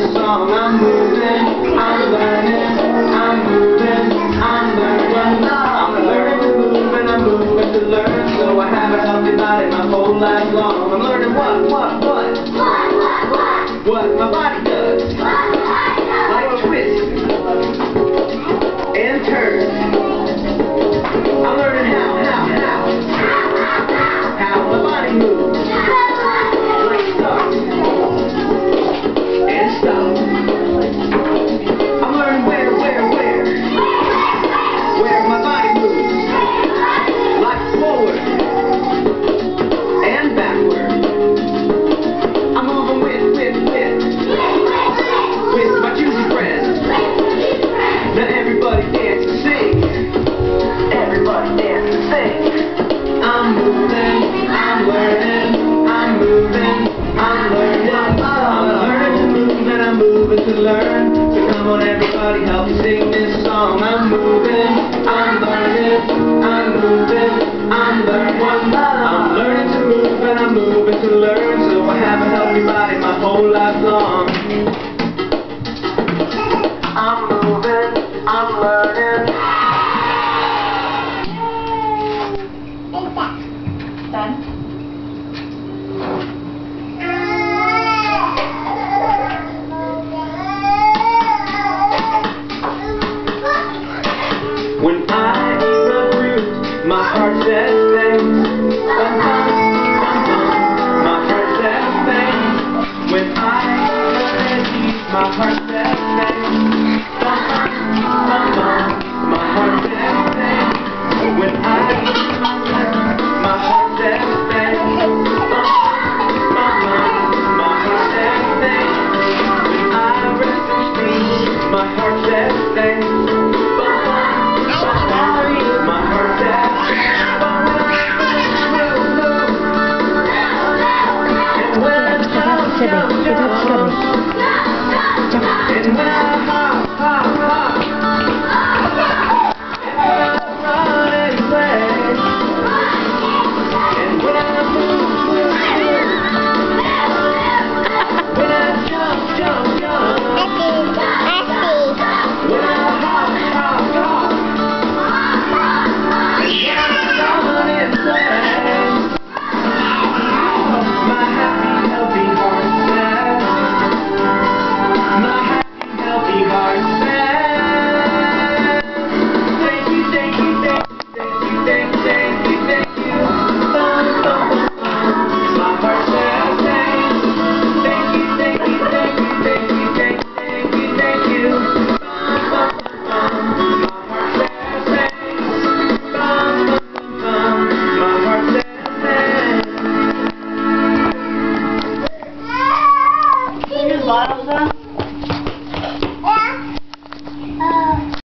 song. I'm moving, I'm learning, I'm moving, I'm learning. I'm learning to move and I'm moving to learn. So I have a healthy body my whole life long. I'm learning what? What my body does. Like twist and turn. I'm learning how my body moves. Like start and stop. I'm learning where my body moves. Like forward and backward. I'm moving with my juicy friends. Now everybody dance and sing. Everybody dance and sing. I'm moving, I'm learning, I'm moving, I'm learning. I'm learning to move and I'm moving to learn. So come on everybody, help me sing this song. I'm moving, I'm learning, I'm moving, I'm learning. I'm learning to move and I'm moving to learn. So I have a healthy body my whole life long. I'm moving, I'm learning. Done? When I run through, my heart says things. My heart says things. When I run empty, my heart says things. My heart says things. When I my heart says things. My heart says things. When I rest in peace, my heart says things. My heart says and when I jump, and when I hop, and when I run and play, and when I move, when I jump, when I hop, and when I run and play, my happy, healthy heart says, my happy, healthy heart says, thank you, thank you, thank you, thank you, thank you, thank you, thank you. My heart says thanks. Thank you, thank you, thank you, thank you, thank you, thank you, thank you. My heart says thanks. My heart says thanks. Can you bottle